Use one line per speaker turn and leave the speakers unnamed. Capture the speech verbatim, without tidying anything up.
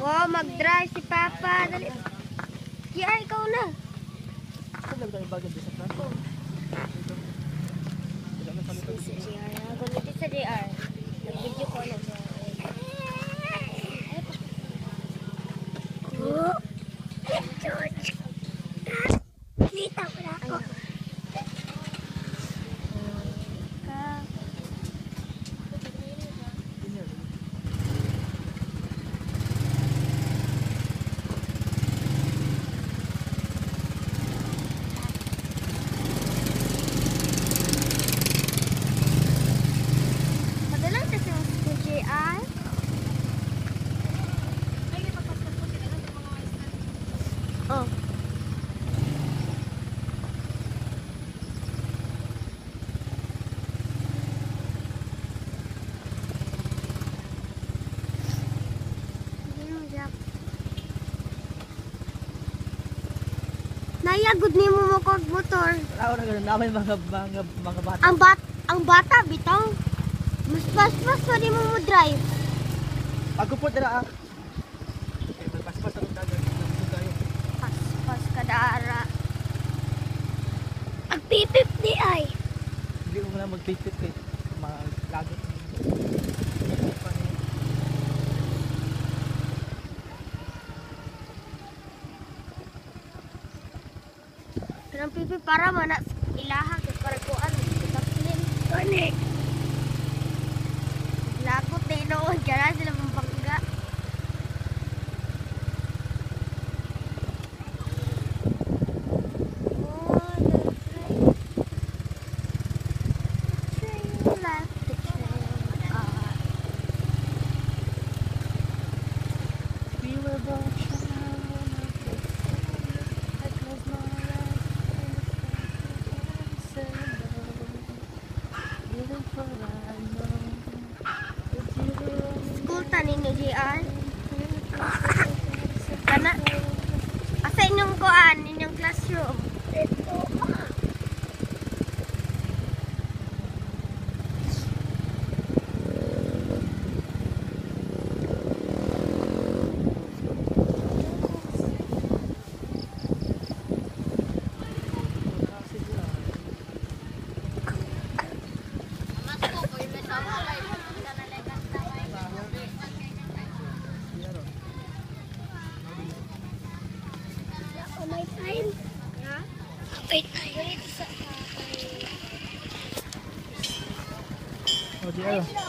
Wow, mag-drive si Papa. Dali. J R, ikaw na.
Saan lang tayo bagay sa plan? Oo.
Si J R. Ako nito sa J R. Nag-video ko na siya. Oh. George. Dito ko na ako. Madalang kasi yung J R. Oh. Naya, good ni mo mo kog motor.
Ako na ganun namin mga, mga, mga bata.
Ang bat ang bata bitaw. Mas pas pas pa di mo mo drive.
Pagkupot na ah. Okay, magpas-pas ang dagat. Nabusog tayo.
Pas pas kadara. Ang pipip ni ay.
Hindi ko na mag-pit-pit eh. Mga lagot.
Ang pipip para mana ilaha kay para kuan taplin. Kani. Lagot na inoon kaya sila mampangga.
We were both shy when I closed my eyes and said no. Even for I know that you were
School ta ninyo J R. Kana asa inyong kuan inyong classroom. Ito. Oh, my time. Yeah? Wait, wait.
Oh, di ano?